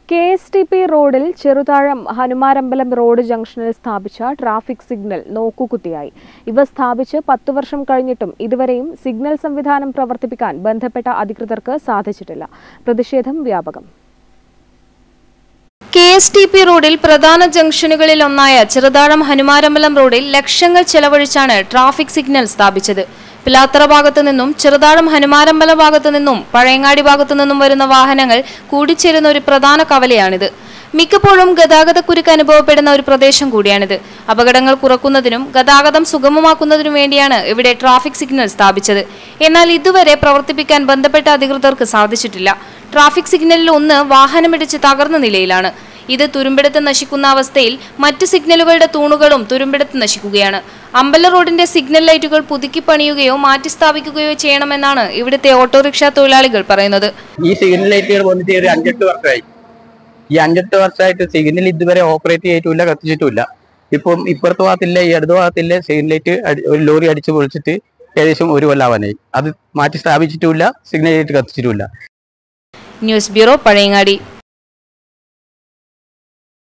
KSTP റോഡിൽ Cheruthazham ഹനുമാരമ്പലം road ജംഗ്ഷനിൽ സ്ഥാപിച്ച ട്രാഫിക് സിഗ്നൽ നോക്കുകുത്തിയായി. ഇവ സ്ഥാപിച്ച് 10 വർഷം കഴിഞ്ഞിട്ടും ഇതുവരെയും സിഗ്നൽ സംവിധാനം പ്രവർത്തിപ്പിക്കാൻ ബന്ധപ്പെട്ട അധികൃതർക്ക് സാധിച്ചിട്ടില്ല. പ്രതിഷേധം വ്യാപകം. KSTP റോഡിൽ പ്രധാന ജംഗ്ഷനുകളിൽ ഒന്നായ ചെറുതാഴം ഹനുമാരമ്പലം റോഡിൽ ലക്ഷങ്ങൾ ചെലവഴിച്ചാണ് ട്രാഫിക് സിഗ്നൽ സ്ഥാപിച്ചത്. പിലാത്തറ ഭാഗത്തു നിന്നും ചെറുതാഴം ഹനുമാരമ്പലം ഭാഗത്തു നിന്നും പഴയങ്ങാടി ഭാഗത്തു നിന്നും വരുന്ന വാഹനങ്ങൾ കൂടിച്ചേരുന്ന ഒരു പ്രധാന കവലയാണിത്. മിക്കപ്പോഴും ഗതാഗതക്കുരുക്ക് അനുഭവപ്പെടുന്ന ഒരു പ്രദേശം കൂടിയാണിത്. അപകടങ്ങൾ കുറക്കുന്നതിനും ഗതാഗതം സുഗമമാക്കുന്നതിനും വേണ്ടിയാണ് ഇവിടെ ട്രാഫിക് സിഗ്നൽ സ്ഥാപിച്ചത്. എന്നാൽ ഇതുവരെ പ്രവർത്തിപ്പിക്കാൻ ബന്ധപ്പെട്ട അധികൃതർക്ക് സാധിച്ചിട്ടില്ല. ട്രാഫിക് സിഗ്നലിൽ ഒന്ന് വാഹനമിടിച്ച് തകർന്ന നിലയിലാണ്. ഇത് തുരുമ്പെടുത്ത് നശിക്കുന്ന അവസ്ഥയിൽ മറ്റ് സിഗ്നലുകളുടെ തൂണുകളും തുരുമ്പെടുത്ത് നശിക്കുകയാണ്. അമ്പല റോഡിന്റെ സിഗ്നൽ ലൈറ്റുകൾ പുതുക്കി പണിയുകയോ മാറ്റി സ്ഥാപിക്കുകയോ ചെയ്യണമെന്നാണ് ഇവിടുത്തെ ഓട്ടോറിക്ഷ തൊഴിലാളികൾ പറയുന്നത്. ഈ സിഗ്നൽ ലൈറ്റുകൾ വന്നിട്ട് ഒരു 5-8 വർഷമായി. ഈ 5-8 വർഷമായിട്ട് സിഗ്നൽ ഇതുവരെ ഓപ്പറേറ്റ് ചെയ്തിട്ടില്ല, കത്തിച്ചിട്ടില്ല. ഇപ്പം ഇപ്പുറത്തെ ഭാഗത്തില്ല, ഈ അടുത്ത ഭാഗത്തില്ല സിഗ്നൽ ലൈറ്റ് ഒരു ലോറി അടിച്ച് പൊളിച്ചിട്ട് ഏകദേശം 1 കൊല്ലമാവാനായി. അത് മാറ്റി സ്ഥാപിച്ചിട്ടുമില്ല, സിഗ്നൽ ലൈറ്റ് കത്തിച്ചിട്ടുമില്ല. News bureau, Pazhayangadi.